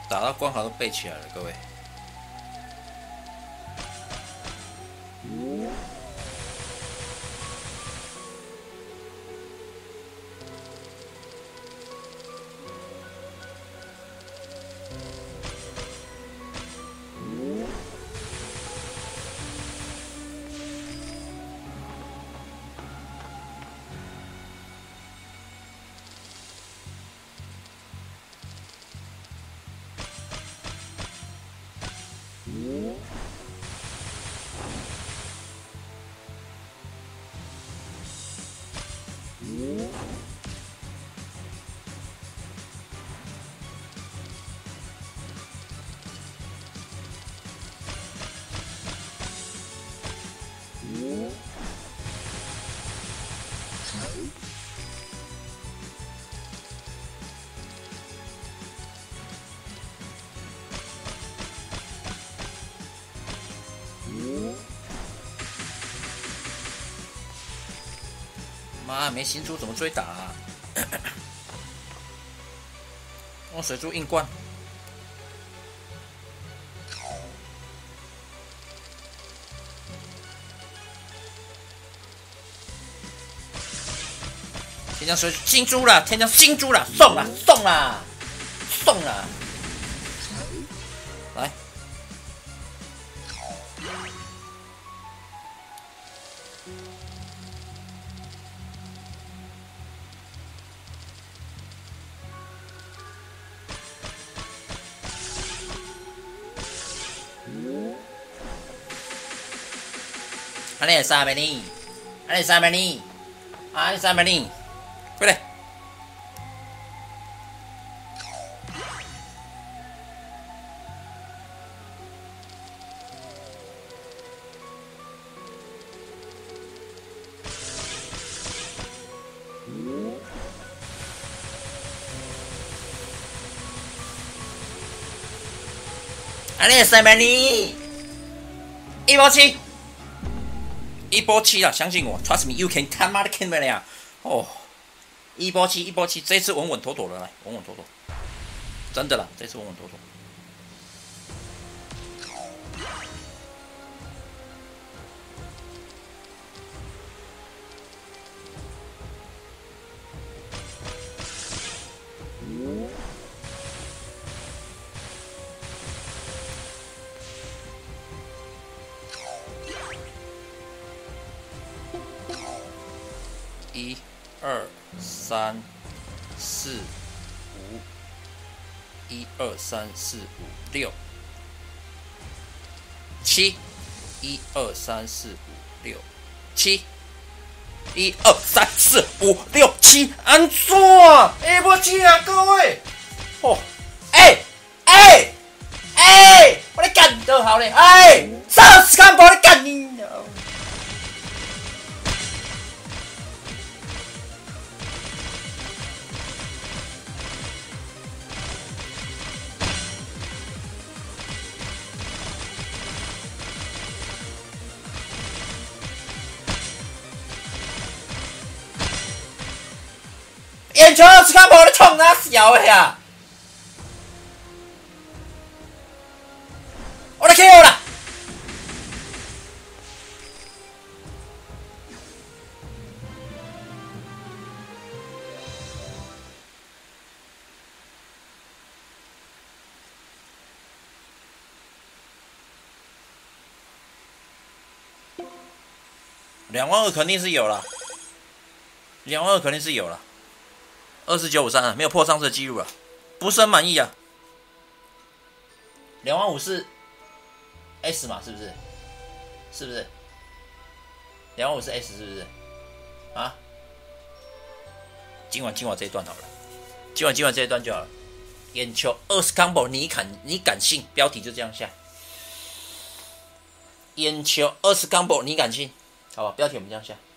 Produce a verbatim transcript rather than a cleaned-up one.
打到关卡都背起来了，各位。妈，没新珠怎么追打啊？用水珠硬灌。天降水新珠了，天降新珠了，送了，送了，送了。来。安尼三百零，安尼三百零，安尼三百零，快点！安尼三百零，一波七。一波七了，相信我 ，Trust me，you can 他妈的 can 没了呀！哦，一波七，一波七，这次稳稳妥妥的来，稳稳妥妥，真的啦，这次稳稳妥妥。一、二、三、四、五，一、二、三、四、五、六、七，一、二、三、四、五、六、七，一、二、三、四、五、六、七，安怎？一波七啊，各位！哦，哎哎哎，我来干都好嘞！哎，上次看我来干你！眼球是看我的冲他小的呀！我的 K O 了。两万二肯定是有了，两万二肯定是有了。二四九五三啊，没有破上次的记录了，不是很满意啊。两万五是 S 嘛，是不是？是不是？两万五是 S 是不是？啊？今晚今晚这一段好了，今晚今晚这一段就好了。眼球二十 combo， 你敢你敢信？标题就这样下。眼球二十 combo， 你敢信？好吧，标题我们这样下。